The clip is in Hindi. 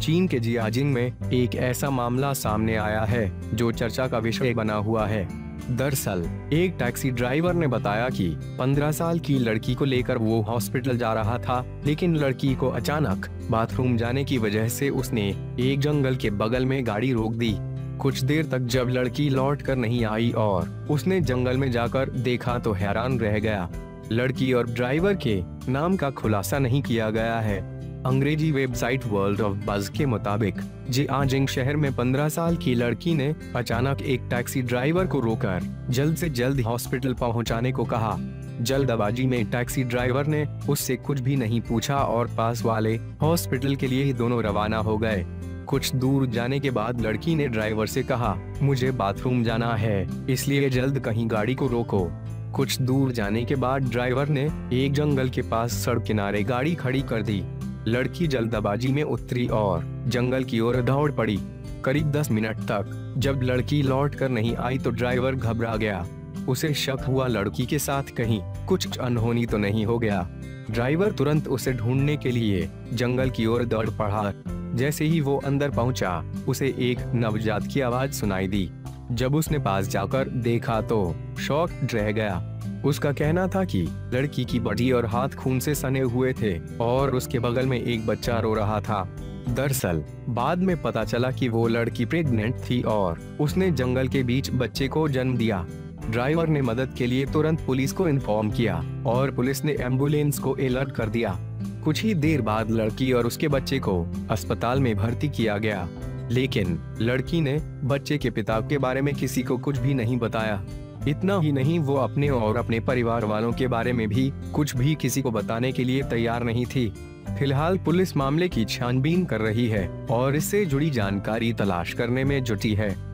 चीन के जियाजिंग में एक ऐसा मामला सामने आया है जो चर्चा का विषय बना हुआ है। दरअसल एक टैक्सी ड्राइवर ने बताया कि 15 साल की लड़की को लेकर वो हॉस्पिटल जा रहा था, लेकिन लड़की को अचानक बाथरूम जाने की वजह से उसने एक जंगल के बगल में गाड़ी रोक दी। कुछ देर तक जब लड़की लौट कर नहीं आई और उसने जंगल में जाकर देखा तो हैरान रह गया। लड़की और ड्राइवर के नाम का खुलासा नहीं किया गया है। अंग्रेजी वेबसाइट वर्ल्ड ऑफ बज के मुताबिक जियाजिंग शहर में 15 साल की लड़की ने अचानक एक टैक्सी ड्राइवर को रोककर जल्द से जल्द हॉस्पिटल पहुंचाने को कहा। जल्दबाजी में टैक्सी ड्राइवर ने उससे कुछ भी नहीं पूछा और पास वाले हॉस्पिटल के लिए दोनों रवाना हो गए। कुछ दूर जाने के बाद लड़की ने ड्राइवर से कहा, मुझे बाथरूम जाना है, इसलिए जल्द कहीं गाड़ी को रोको। कुछ दूर जाने के बाद ड्राइवर ने एक जंगल के पास सड़क किनारे गाड़ी खड़ी कर दी। लड़की जल्दबाजी में उतरी और जंगल की ओर दौड़ पड़ी। करीब 10 मिनट तक जब लड़की लौट कर नहीं आई तो ड्राइवर घबरा गया। उसे शक हुआ लड़की के साथ कहीं कुछ अनहोनी तो नहीं हो गया। ड्राइवर तुरंत उसे ढूंढने के लिए जंगल की ओर दौड़ पड़ा। जैसे ही वो अंदर पहुंचा, उसे एक नवजात की आवाज सुनाई दी। जब उसने पास जाकर देखा तो शॉक्ड रह गया। उसका कहना था कि लड़की की बॉडी और हाथ खून से सने हुए थे और उसके बगल में एक बच्चा रो रहा था। दरअसल बाद में पता चला कि वो लड़की प्रेग्नेंट थी और उसने जंगल के बीच बच्चे को जन्म दिया। ड्राइवर ने मदद के लिए तुरंत पुलिस को इन्फॉर्म किया और पुलिस ने एम्बुलेंस को अलर्ट कर दिया। कुछ ही देर बाद लड़की और उसके बच्चे को अस्पताल में भर्ती किया गया, लेकिन लड़की ने बच्चे के पिता के बारे में किसी को कुछ भी नहीं बताया। इतना ही नहीं, वो अपने और अपने परिवार वालों के बारे में भी कुछ भी किसी को बताने के लिए तैयार नहीं थी। फिलहाल पुलिस मामले की छानबीन कर रही है और इससे जुड़ी जानकारी तलाश करने में जुटी है।